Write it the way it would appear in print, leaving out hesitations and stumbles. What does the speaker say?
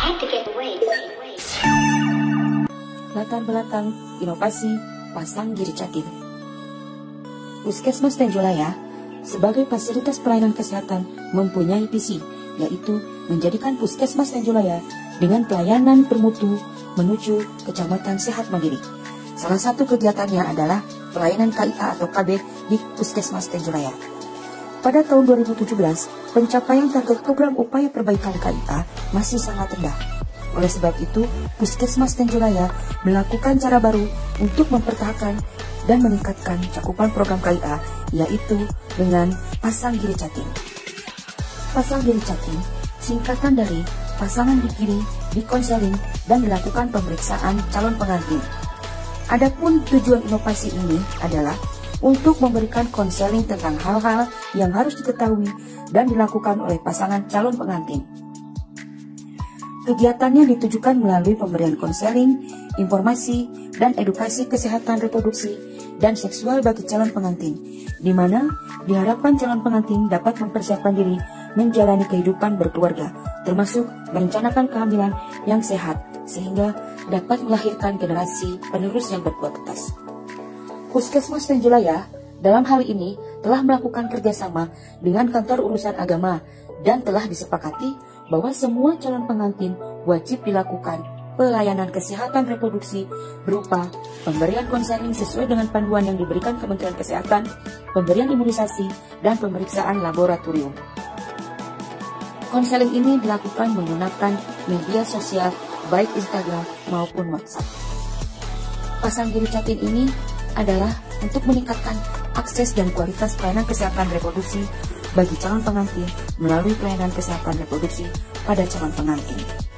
had to get away. Latar belakang inovasi pasang giri caking. Puskesmas Tenjolaya sebagai fasilitas pelayanan kesehatan mempunyai visi, yaitu menjadikan Puskesmas Tenjolaya dengan pelayanan bermutu menuju Kecamatan Sehat Mandiri. Salah satu kegiatannya adalah pelayanan KIA atau KB di Puskesmas Tenjolaya. Pada tahun 2017, pencapaian target program upaya perbaikan KIA masih sangat rendah. Oleh sebab itu, Puskesmas Tenjolaya melakukan cara baru untuk mempertahankan dan meningkatkan cakupan program KIA, yaitu dengan pasang giri caking. Pasang giri caking singkatan dari pasangan digiring, dikonseling, dan dilakukan pemeriksaan calon pengantin. Adapun tujuan inovasi ini adalah untuk memberikan konseling tentang hal-hal yang harus diketahui dan dilakukan oleh pasangan calon pengantin. Kegiatannya ditujukan melalui pemberian konseling, informasi, dan edukasi kesehatan reproduksi dan seksual bagi calon pengantin, di mana diharapkan calon pengantin dapat mempersiapkan diri menjalani kehidupan berkeluarga, termasuk merencanakan kehamilan yang sehat, sehingga dapat melahirkan generasi penerus yang berkualitas. Puskesmas Tenjolaya dalam hal ini telah melakukan kerjasama dengan kantor urusan agama dan telah disepakati bahwa semua calon pengantin wajib dilakukan pelayanan kesehatan reproduksi berupa pemberian konseling sesuai dengan panduan yang diberikan Kementerian Kesehatan, pemberian imunisasi, dan pemeriksaan laboratorium. Konseling ini dilakukan menggunakan media sosial baik Instagram maupun WhatsApp. Pasang giri caking ini adalah untuk meningkatkan akses dan kualitas pelayanan kesehatan reproduksi bagi calon pengantin melalui pelayanan kesehatan reproduksi pada calon pengantin.